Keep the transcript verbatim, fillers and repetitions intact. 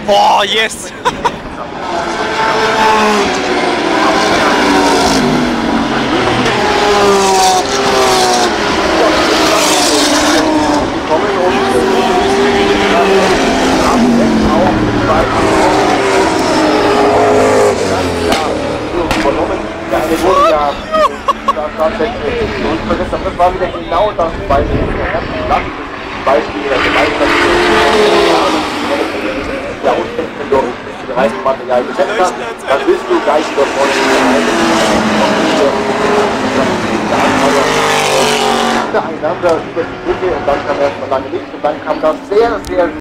Boah, yes! Das war wieder genau das Beispiel, Beispiel der Gemeinschaft, der Ausstellung für Reisematerial gesetzt hat, dann bist du gleich über vorne einander über die Brücke und dann kam erstmal lange nichts und dann kam das sehr, sehr